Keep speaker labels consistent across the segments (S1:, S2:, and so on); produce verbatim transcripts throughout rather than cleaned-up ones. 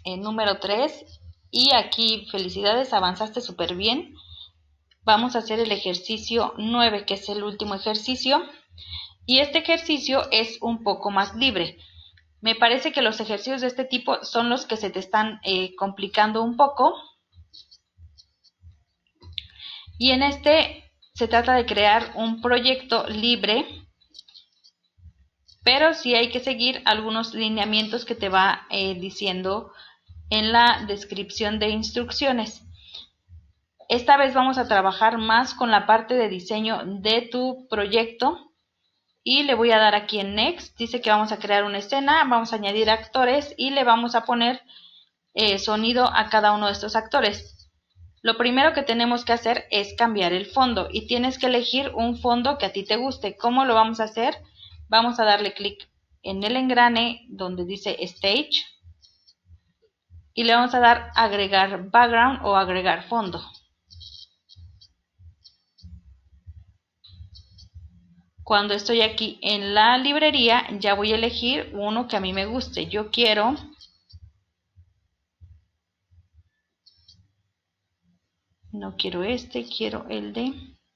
S1: eh, número tres y aquí felicidades, avanzaste súper bien. Vamos a hacer el ejercicio nueve, que es el último ejercicio, y este ejercicio es un poco más libre. Me parece que los ejercicios de este tipo son los que se te están eh, complicando un poco. Y en este se trata de crear un proyecto libre, pero sí hay que seguir algunos lineamientos que te va eh, diciendo en la descripción de instrucciones. Esta vez vamos a trabajar más con la parte de diseño de tu proyecto y le voy a dar aquí en Next. Dice que vamos a crear una escena, vamos a añadir actores y le vamos a poner eh, sonido a cada uno de estos actores. Lo primero que tenemos que hacer es cambiar el fondo y tienes que elegir un fondo que a ti te guste. ¿Cómo lo vamos a hacer? Vamos a darle clic en el engrane donde dice Stage y le vamos a dar agregar background o agregar fondo. Cuando estoy aquí en la librería ya voy a elegir uno que a mí me guste. Yo quiero no quiero este, quiero el de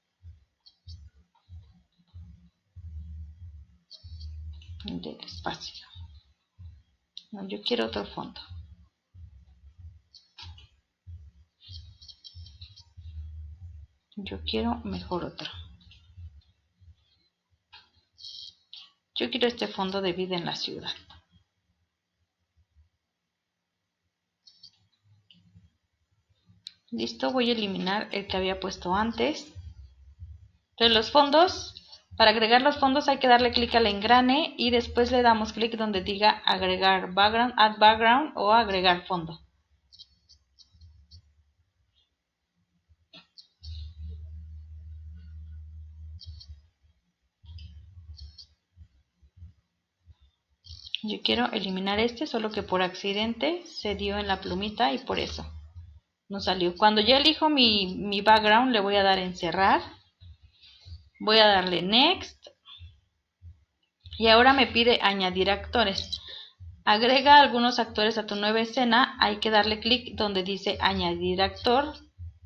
S1: el del espacio. No, yo quiero otro fondo. Yo quiero mejor otro. Yo quiero este fondo de vida en la ciudad. Listo, voy a eliminar el que había puesto antes. Entonces los fondos, para agregar los fondos hay que darle clic al engrane y después le damos clic donde diga agregar background, add background o agregar fondo. Yo quiero eliminar este, solo que por accidente se dio en la plumita y por eso no salió. Cuando ya elijo mi, mi background le voy a dar en cerrar. Voy a darle Next. Y ahora me pide añadir actores. Agrega algunos actores a tu nueva escena. Hay que darle clic donde dice añadir actor.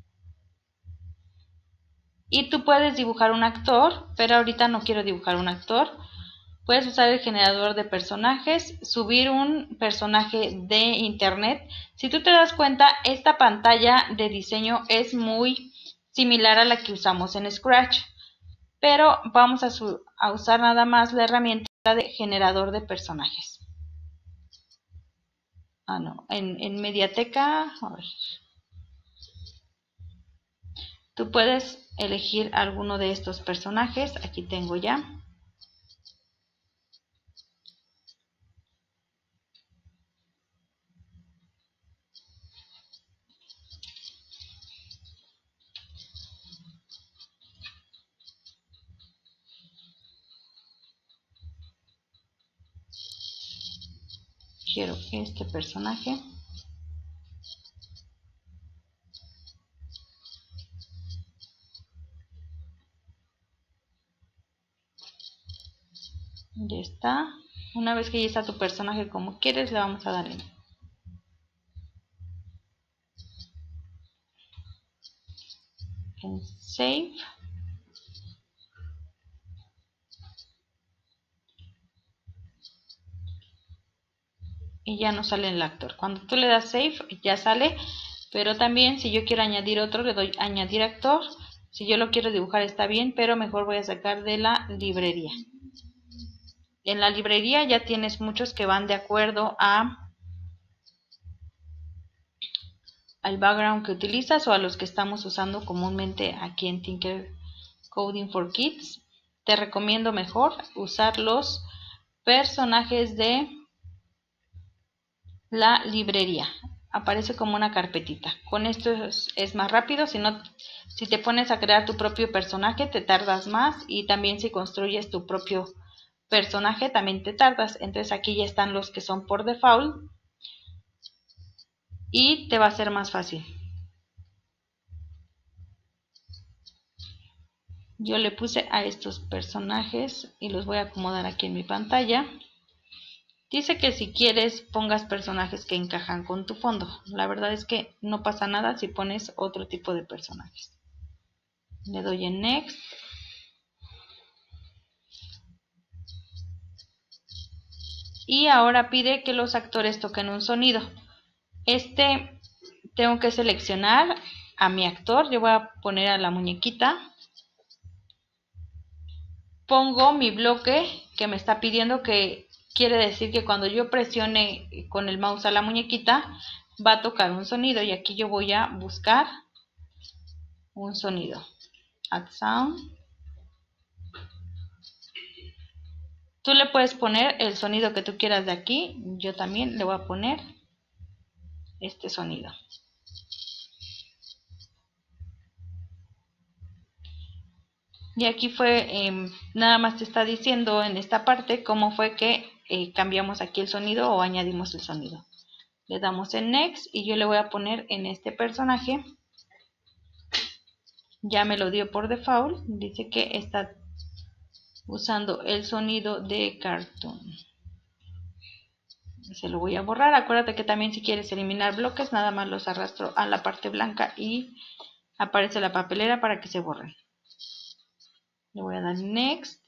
S1: Y tú puedes dibujar un actor, pero ahorita no quiero dibujar un actor. Puedes usar el generador de personajes, subir un personaje de internet. Si tú te das cuenta, esta pantalla de diseño es muy similar a la que usamos en Scratch, pero vamos a, a usar nada más la herramienta de generador de personajes. Ah, no, en, en Mediateca, a ver. Tú puedes elegir alguno de estos personajes. Aquí tengo ya. Quiero este personaje. Ya está. Una vez que ya está tu personaje como quieres, le vamos a dar en, en Save. Y ya no sale el actor. Cuando tú le das Save, ya sale. Pero también si yo quiero añadir otro, le doy añadir actor. Si yo lo quiero dibujar está bien, pero mejor voy a sacar de la librería. En la librería ya tienes muchos que van de acuerdo a al background que utilizas o a los que estamos usando comúnmente aquí en Tinker Coding for Kids. Te recomiendo mejor usar los personajes de la librería. Aparece como una carpetita. Con esto es, es más rápido. Si no, si te pones a crear tu propio personaje te tardas más, y también si construyes tu propio personaje también te tardas. Entonces aquí ya están los que son por default y te va a ser más fácil. Yo le puse a estos personajes y los voy a acomodar aquí en mi pantalla. Dice que si quieres pongas personajes que encajan con tu fondo. La verdad es que no pasa nada si pones otro tipo de personajes. Le doy en Next. Y ahora pide que los actores toquen un sonido. Este tengo que seleccionar a mi actor. Yo voy a poner a la muñequita. Pongo mi bloque que me está pidiendo, que quiere decir que cuando yo presione con el mouse a la muñequita va a tocar un sonido, y aquí yo voy a buscar un sonido. Add sound. Tú le puedes poner el sonido que tú quieras de aquí. Yo también le voy a poner este sonido. Y aquí fue, eh, nada más te está diciendo en esta parte cómo fue que eh, cambiamos aquí el sonido o añadimos el sonido. Le damos en Next y yo le voy a poner en este personaje. Ya me lo dio por default. Dice que está usando el sonido de cartoon. Se lo voy a borrar. Acuérdate que también si quieres eliminar bloques, nada más los arrastro a la parte blanca y aparece la papelera para que se borren. Le voy a dar Next.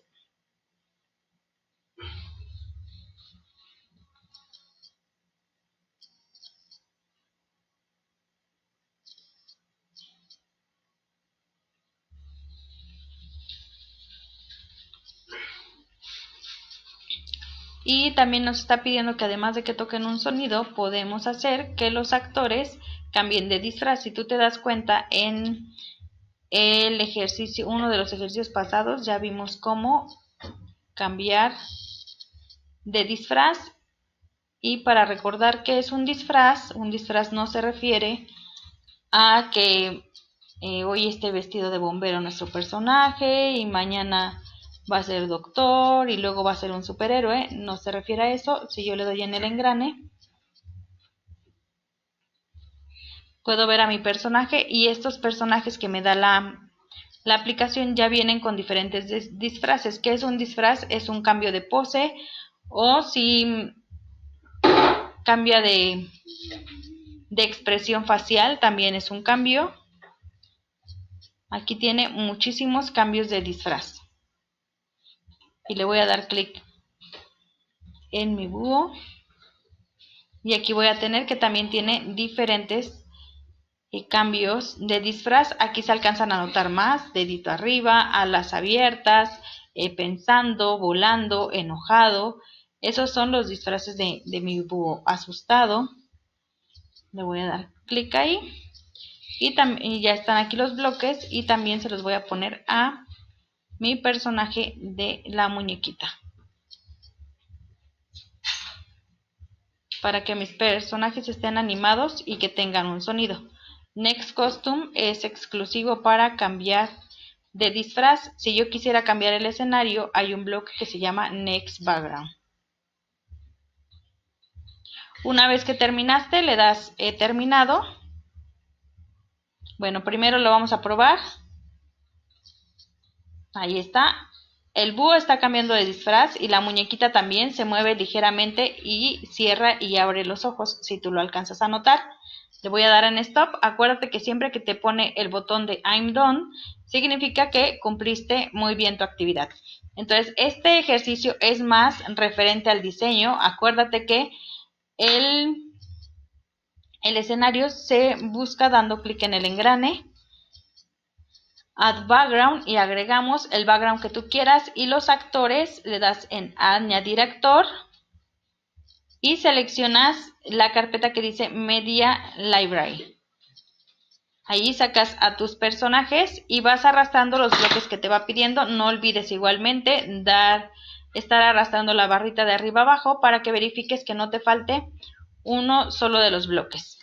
S1: Y también nos está pidiendo que además de que toquen un sonido, podemos hacer que los actores cambien de disfraz. Si tú te das cuenta, en el ejercicio, uno de los ejercicios pasados, ya vimos cómo cambiar de disfraz. Y para recordar qué es un disfraz, un disfraz no se refiere a que eh, hoy esté vestido de bombero nuestro personaje y mañana va a ser doctor y luego va a ser un superhéroe. No se refiere a eso. Si yo le doy en el engrane, puedo ver a mi personaje, y estos personajes que me da la, la aplicación ya vienen con diferentes disfraces. ¿Qué es un disfraz? Es un cambio de pose, o si cambia de, de expresión facial, también es un cambio. Aquí tiene muchísimos cambios de disfraz. Y le voy a dar clic en mi búho. Y aquí voy a tener que también tiene diferentes eh, cambios de disfraz. Aquí se alcanzan a notar más: dedito arriba, alas abiertas, eh, pensando, volando, enojado. Esos son los disfraces de, de mi búho. Asustado. Le voy a dar clic ahí. Y, y ya están aquí los bloques, y también se los voy a poner a mi personaje de la muñequita, para que mis personajes estén animados y que tengan un sonido. Next Costume es exclusivo para cambiar de disfraz. Si yo quisiera cambiar el escenario, hay un bloque que se llama Next Background. Una vez que terminaste, le das he terminado. Bueno, primero lo vamos a probar. Ahí está. El búho está cambiando de disfraz y la muñequita también se mueve ligeramente y cierra y abre los ojos, si tú lo alcanzas a notar. Le voy a dar en Stop. Acuérdate que siempre que te pone el botón de I'm done, significa que cumpliste muy bien tu actividad. Entonces, este ejercicio es más referente al diseño. Acuérdate que el, el escenario se busca dando clic en el engrane, Add Background, y agregamos el background que tú quieras, y los actores le das en Añadir actor y seleccionas la carpeta que dice Media Library. Ahí sacas a tus personajes y vas arrastrando los bloques que te va pidiendo. No olvides igualmente dar, estar arrastrando la barrita de arriba abajo para que verifiques que no te falte uno solo de los bloques.